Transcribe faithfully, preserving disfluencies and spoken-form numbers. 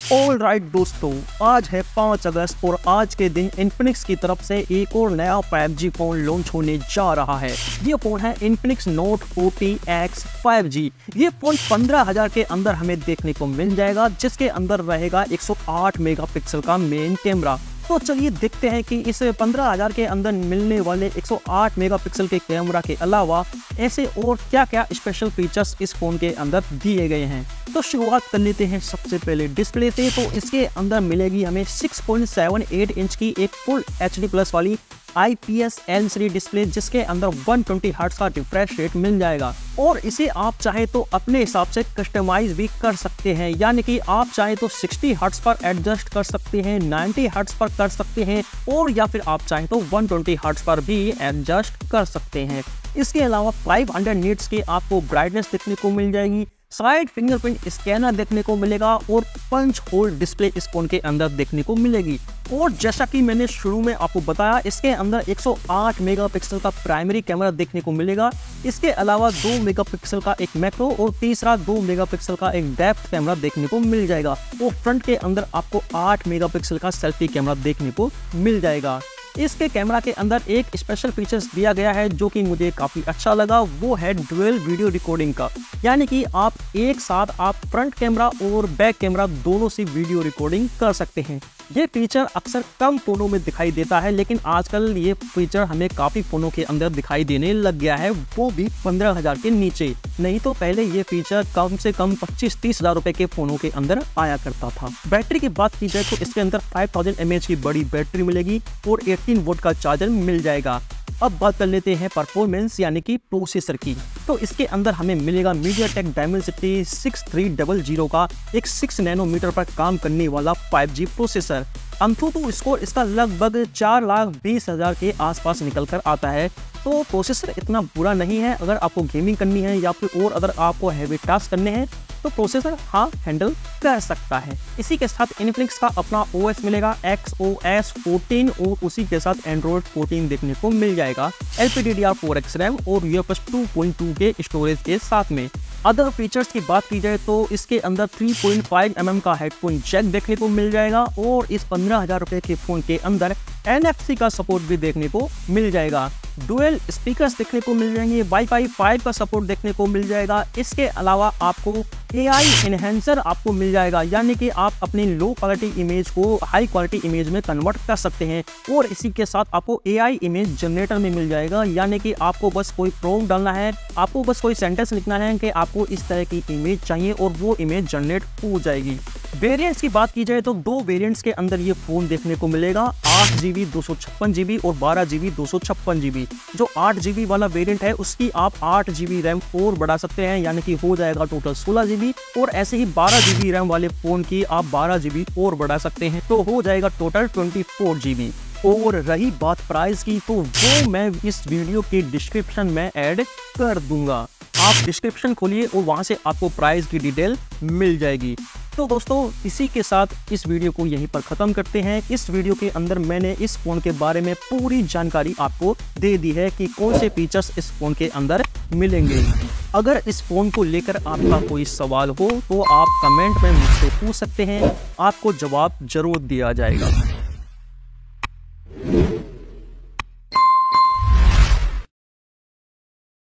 All right दोस्तों, आज है पाँच अगस्त और आज के दिन इन्फिनिक्स की तरफ से एक और नया फाइव जी फोन लॉन्च होने जा रहा है। ये फोन है Infinix note forty X five G. ये फोन पंद्रह हज़ार के अंदर हमें देखने को मिल जाएगा, जिसके अंदर रहेगा एक सौ आठ मेगापिक्सल का मेन कैमरा। तो चलिए देखते हैं कि इस पंद्रह हज़ार के अंदर मिलने वाले एक सौ आठ मेगापिक्सल के कैमरा के अलावा ऐसे और क्या क्या स्पेशल फीचर्स इस फोन के अंदर दिए गए हैं। तो शुरुआत कर लेते हैं सबसे पहले डिस्प्ले से। तो इसके अंदर मिलेगी हमें six point seven eight inch की एक फुल एच डी प्लस वाली I P S L C D display, जिसके अंदर वन ट्वेंटी हर्ट्ज का रिफ्रेश रेट मिल जाएगा और इसे आप चाहे तो अपने हिसाब से कस्टमाइज भी कर सकते हैं, यानी कि आप चाहे तो सिक्सटी हर्ट्ज पर एडजस्ट कर सकते हैं, नाइंटी हर्ट्ज पर कर सकते हैं और या फिर आप चाहे तो वन ट्वेंटी हर्ट्ज पर भी एडजस्ट कर सकते हैं। इसके अलावा फाइव हंड्रेड निट्स की आपको ब्राइटनेस देखने को मिल जाएगी, साइड फिंगरप्रिंट स्कैनर देखने को मिलेगा और पंच होल डिस्प्ले इस फोन के अंदर देखने को मिलेगी। और जैसा कि मैंने शुरू में आपको बताया, इसके अंदर एक सौ आठ मेगापिक्सल का प्राइमरी कैमरा देखने को मिलेगा। इसके अलावा दो मेगापिक्सल का एक मैक्रो और तीसरा दो मेगापिक्सल का एक डेप्थ कैमरा देखने को मिल जाएगा। और फ्रंट के अंदर आपको आठ मेगापिक्सल का सेल्फी कैमरा देखने को मिल जाएगा। इसके कैमरा के अंदर एक स्पेशल फीचर्स दिया गया है जो कि मुझे काफ़ी अच्छा लगा, वो है डुअल वीडियो रिकॉर्डिंग का, यानी कि आप एक साथ आप फ्रंट कैमरा और बैक कैमरा दोनों से वीडियो रिकॉर्डिंग कर सकते हैं। ये फीचर अक्सर कम फ़ोनों में दिखाई देता है, लेकिन आजकल ये फीचर हमें काफ़ी फ़ोनों के अंदर दिखाई देने लग गया है, वो भी पंद्रह हज़ार के नीचे। नहीं तो पहले ये फीचर कम से कम पच्चीस तीस हज़ार रुपए के फ़ोनों के अंदर आया करता था। बैटरी की बात की जाए तो इसके अंदर five thousand M A H की बड़ी बैटरी मिलेगी और एटीन वोल्ट का चार्जर मिल जाएगा। अब बात कर लेते हैं परफॉर्मेंस यानी कि प्रोसेसर की। तो इसके अंदर हमें मिलेगा MediaTek Dimensity six three double zero का एक सिक्स नैनोमीटर पर काम करने वाला five G processor. AnTuTu score इसका लगभग चार लाख बीस हज़ार के आसपास निकल कर आता है। तो प्रोसेसर इतना बुरा नहीं है, अगर आपको गेमिंग करनी है या फिर और अगर आपको हैवी टास्क करने हैं तो प्रोसेसर हाँ हैंडल कर सकता है। इसी के साथ इन्फिनिक्स का अपना ओ एस मिलेगा एक्स ओ एस फोर्टीन और उसी के साथ एंड्रॉइड फोर्टीन देखने को मिल जाएगा L P D D R four X RAM और U F S two point two के स्टोरेज के साथ में। अदर फीचर्स की बात की जाए तो इसके अंदर three point five M M का हेडफोन जैक देखने को मिल जाएगा और इस पंद्रह हज़ार रुपए के फोन के अंदर एन एफ सी का सपोर्ट भी देखने को मिल जाएगा। डुअल स्पीकर्स देखने को मिल जाएंगे, वाईफाई फाइव का सपोर्ट देखने को मिल जाएगा। इसके अलावा आपको ए आई एनहेंसर आपको मिल जाएगा, यानी कि आप अपनी लो क्वालिटी इमेज को हाई क्वालिटी इमेज में कन्वर्ट कर सकते हैं। और इसी के साथ आपको ए आई इमेज जनरेटर में मिल जाएगा, यानी कि आपको बस कोई प्रॉम्प्ट डालना है, आपको बस कोई सेंटेंस लिखना है कि आपको इस तरह की इमेज चाहिए और वो इमेज जनरेट हो जाएगी। वेरिएंट्स की बात की जाए तो दो वेरिएंट्स के अंदर ये फोन देखने को मिलेगा, आठ जी बी दो सौ छप्पन जी बी और बारह जी बी दो सौ छप्पन जी बी। जो आठ जी बी वाला वेरिएंट है उसकी आप आठ जी बी रैम और बढ़ा सकते हैं, यानी कि हो जाएगा टोटल सोलह जी बी और ऐसे ही बारह जी बी रैम वाले फोन की आप बारह जी बी और बढ़ा सकते हैं, तो हो जाएगा total twenty four G B. और रही बात प्राइस की तो वो मैं इस वीडियो के डिस्क्रिप्शन में ऐड कर दूंगा, आप डिस्क्रिप्शन खोलिए और वहां से आपको प्राइस की डिटेल मिल जाएगी। तो दोस्तों इसी के साथ इस वीडियो को यहीं पर ख़त्म करते हैं। इस वीडियो के अंदर मैंने इस फ़ोन के बारे में पूरी जानकारी आपको दे दी है कि कौन से फीचर्स इस फ़ोन के अंदर मिलेंगे। अगर इस फ़ोन को लेकर आपका कोई सवाल हो तो आप कमेंट में मुझसे पूछ सकते हैं, आपको जवाब जरूर दिया जाएगा।